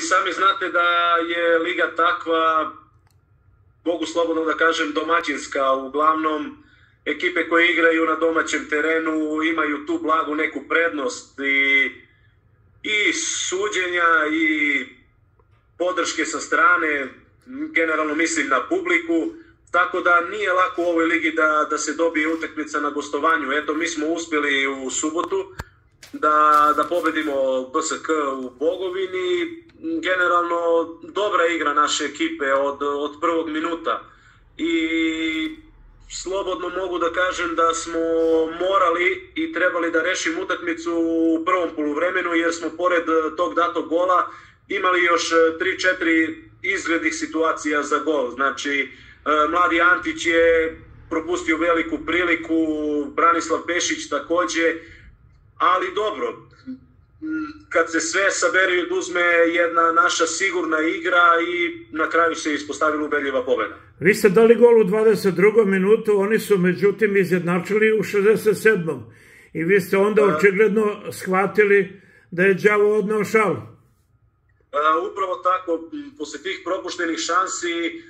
sami znate da je liga takva, mogu slobodno da kažem, domaćinska. Uglavnom, ekipe koje igraju na domaćem terenu imaju tu blagu neku prednost i suđenja i podrške sa strane, generalno mislim na publiku, tako da nije lako u ovoj ligi da se dobije utakmica na gostovanju. Eto, mi smo uspjeli u subotu da pobedimo BSK u Bogovini. Generalno dobra igra naše ekipe od prvog minuta i slobodno mogu da kažem da smo morali i trebali da rešimo utakmicu u prvom poluvremenu, jer smo pored tog datog gola imali još 3-4 izglednih situacija za gol. Znači, mladi Antić je propustio veliku priliku, Branislav Pešić takođe, ali dobro, kad se sve sabere i oduzme, jedna naša sigurna igra i na kraju se ispostavila ubedljiva pobeda. Vi ste dali gol u 22. minutu, oni su međutim izjednačili u 67. I vi ste onda očigledno shvatili da je đavo odneo šalu. Upravo tako, posle tih propuštenih šansi,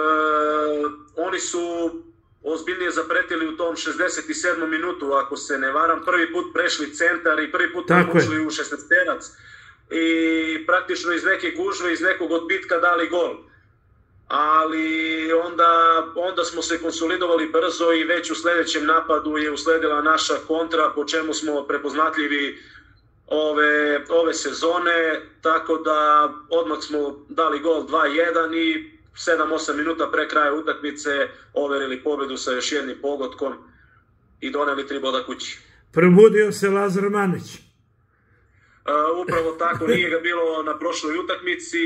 oni su ozbiljnije zapretili u tom 67. minutu, ako se ne varam, prvi put prešli centar i prvi put ušli u 16-terac i praktično iz neke gužve, iz nekog odbitka dali gol. Ali onda smo se konsolidovali brzo i već u sledećem napadu je usledila naša kontra, po čemu smo prepoznatljivi ove sezone, tako da odmah smo dali gol 2-1 i 7-8 minuta pre kraja utakmice overili pobedu sa još jednim pogodkom i doneli 3 boda kući. Probudio se Lazar Manić. Upravo tako, nije ga bilo na prošloj utakmici,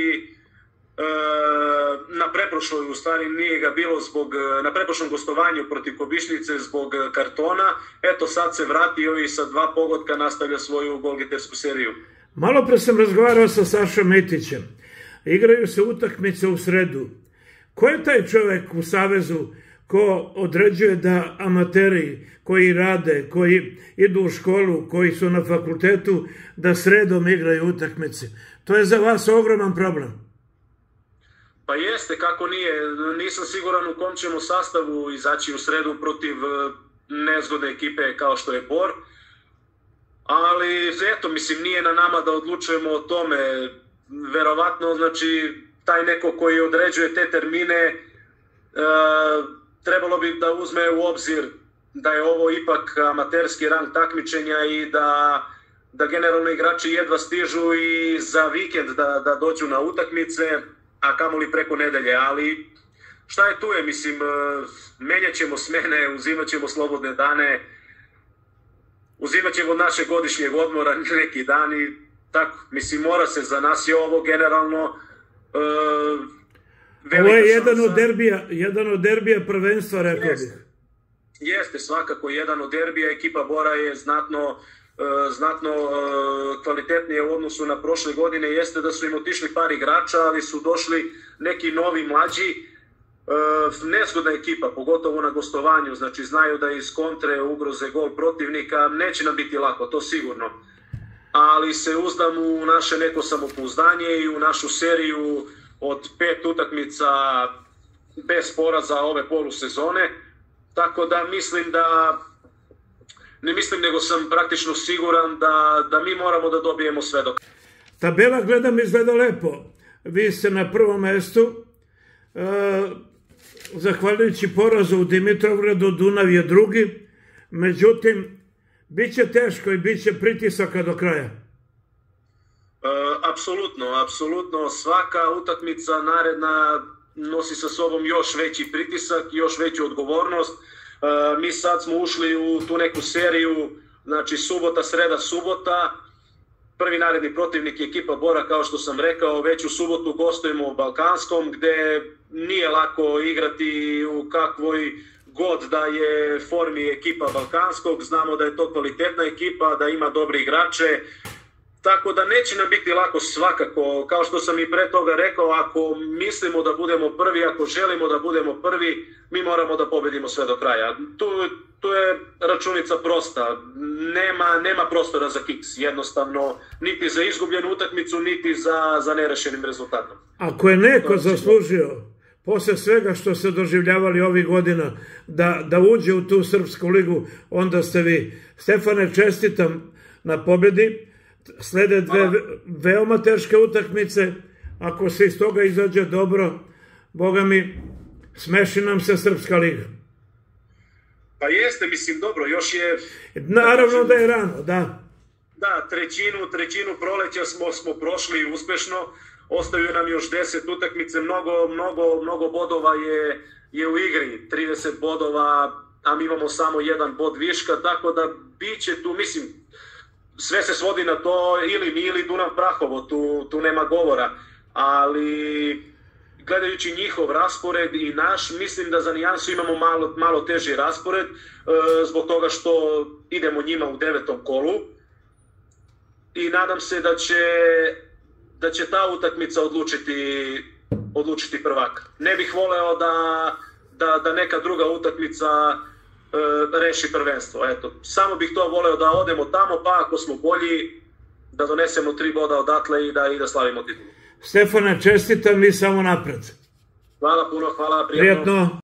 na preprošloj u stvari nije ga bilo na preprošlom gostovanju protiv Kobišnice zbog kartona. Eto, sad se vratio i sa 2 pogotka nastavlja svoju golgetersku seriju. Malo pre sam razgovarao sa Sašom Mitićem. Igraju se utakmice u sredu. Ko je taj čovek u Savezu ko određuje da amateri koji rade, koji idu u školu, koji su na fakultetu, da sredom igraju utakmice? To je za vas ogroman problem. Pa jeste, kako nije. Nisam siguran u kom ćemo sastavu izaći u sredu protiv nezgodne ekipe kao što je Bor. Ali, eto, mislim, nije na nama da odlučujemo o tome. Verovatno, znači, taj neko koji određuje te termine trebalo bi da uzme u obzir da je ovo ipak amaterski rang takmičenja i da generalno igrači jedva stižu i za vikend da dođu na utakmice, a kamoli preko nedelje. Ali šta je tu je, mislim, menjat ćemo smene, uzimat ćemo slobodne dane, uzimat ćemo od našeg godišnjeg odmora neki dan i tako, mislim, mora se, za nas je ovo generalno ovo je jedan od derbija prvenstva, rekao bih. Jeste, svakako jedan od derbija. Ekipa Bora je znatno kvalitetnije u odnosu na prošle godine. Jeste da su im otišli par igrača, ali su došli neki novi mlađi. Nezgodna ekipa, pogotovo na gostovanju, znači znaju da iz kontre ugroze gol protivnika. Neće nam biti lako, to sigurno. Ali se uzdam u naše neko samopouzdanje i u našu seriju od 5 utakmica bez poraza ove polusezone. Tako da ne mislim nego sam praktično siguran da mi moramo da dobijemo sve do kraja. Tabela, gledam, izgleda lepo. Vi ste na prvom mestu, zahvaljujući porazu u Dimitrovgradu, Dunav je drugi, međutim, bit će teško i bit će pritisaka do kraja. Apsolutno. Svaka utakmica naredna nosi sa sobom još veći pritisak, još veću odgovornost. Mi sad smo ušli u tu neku seriju, znači subota, sreda, subota. Prvi naredni protivnik je ekipa Bora, kao što sam rekao, već u subotu gostujemo u Balkanskom, gde nije lako igrati u kakvoj god da je formi ekipa Balkanskog. Znamo da je to kvalitetna ekipa, da ima dobre igrače Tako da neće nam biti lako svakako, kao što sam i pre toga rekao, ako mislimo da budemo prvi, ako želimo da budemo prvi, mi moramo da pobedimo sve do kraja. Tu je računica prosta, nema prostora za kiks, jednostavno, niti za izgubljenu utakmicu, niti za nerešenim rezultatom. Ako je neko zaslužio, posle svega što se doživljavali ovih godina, da uđe u tu Srpsku ligu, onda ste vi. Stefane, čestitam na pobedi. Slede dve veoma teške utakmice. Ako se iz toga izađe dobro, Boga mi, smeši nam se Srpska liga. Pa jeste, mislim, dobro, još je... Naravno da je rano, da. Da, trećinu proleća smo prošli uspešno, ostaju nam još 10 utakmice, mnogo bodova je u igri, 30 bodova, a mi imamo samo jedan bod viška, tako da biće tu, mislim, sve se svodi na to ili mi ili Dunav Prahovo, tu nema govora, ali gledajući njihov raspored i naš, mislim da za nijansu imamo malo teži raspored, zbog toga što idemo njima u 9. kolu i nadam se da će ta utakmica odlučiti prvaka. Ne bih voleo da neka druga utakmica reši prvenstvo. Eto, samo bih to voleo da odemo tamo, pa ako smo bolji, da donesemo 3 boda odatle i da slavimo titulu. Stefane, čestitam i samo napred. Hvala puno, hvala, prijatno.